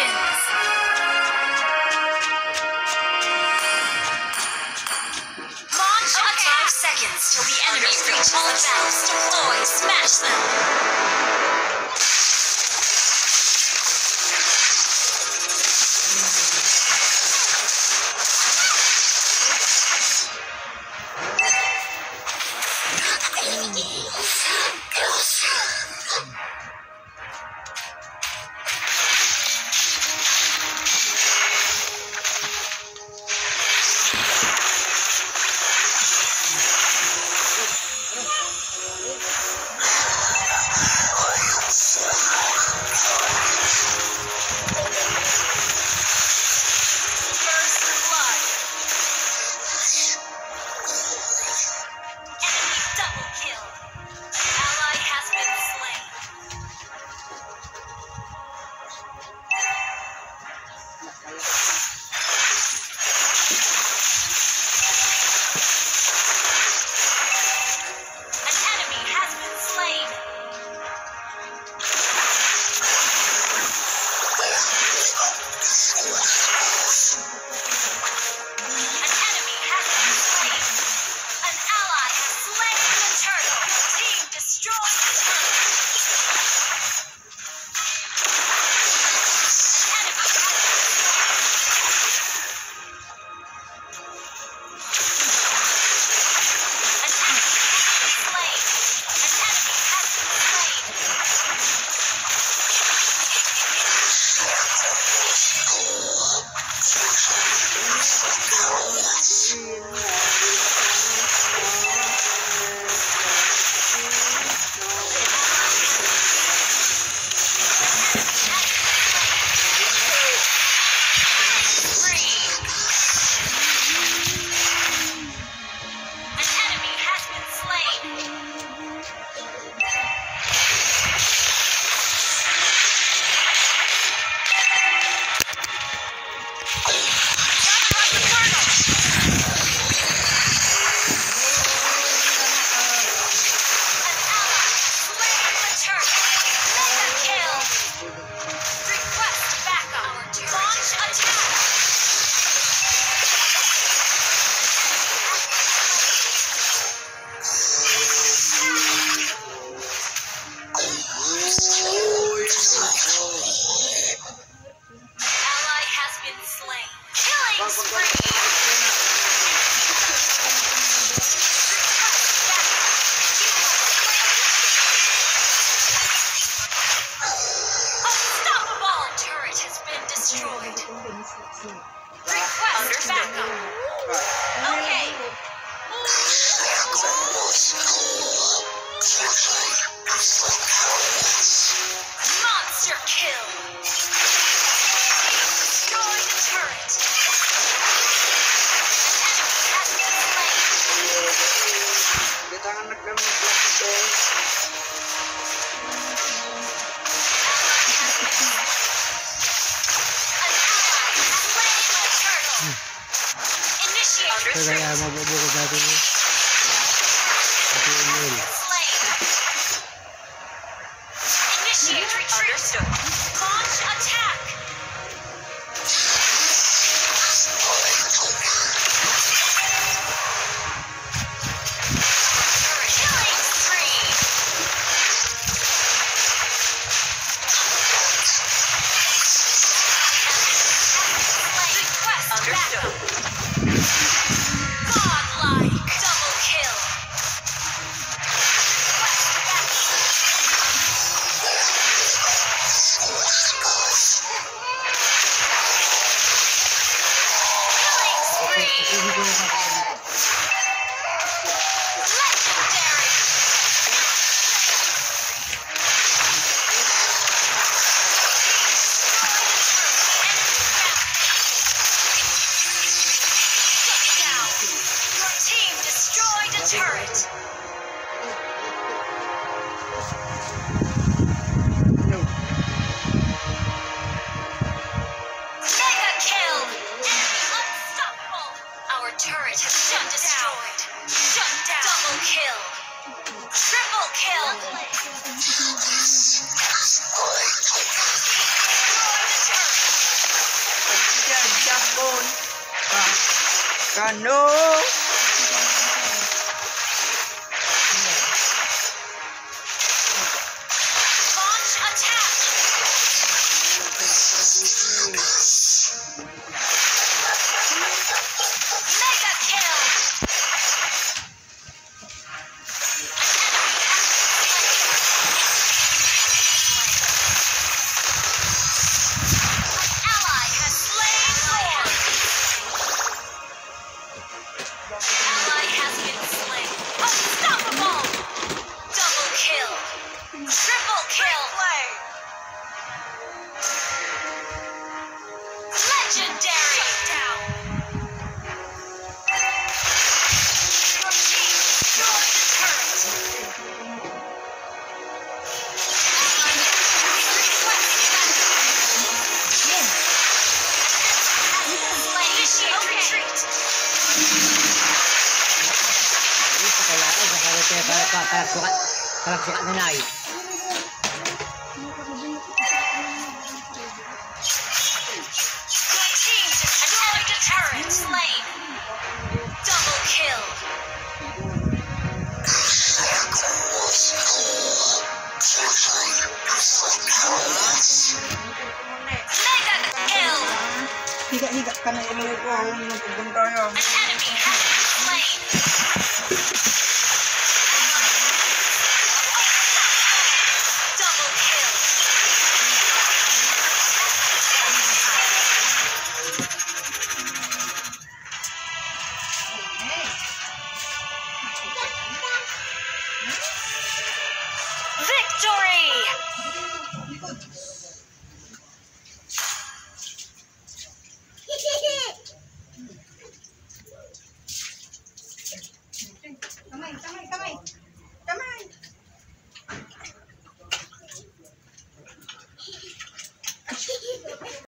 begins. Launch attack. 5 seconds till the enemy reaches the bounce. Deploy. Smash them. Kaya mabubukod natin yun. Ito yung mail. Initiate retreat. Launch attack. Killing spree. Request backup. Godlike double kill. Turret. Mega kill! Enemy unstoppable! Our turret Kano! Launch attack. Mega kill. Ally has slain Lord. Ally has been slain. Unstoppable. Double kill. Triple kill. Legendary. Shut down. Your team destroyed the turret. Initiate retreat. Ini sa kailangan sa karete para sukat na nai. Your team destroyed the turret. Slain. Double kill. Mega kill. Higa-higa ka na yung ko. Nagpagdang tayo. An enemy has been slain. Double kill. Victory! Kamay, kamay.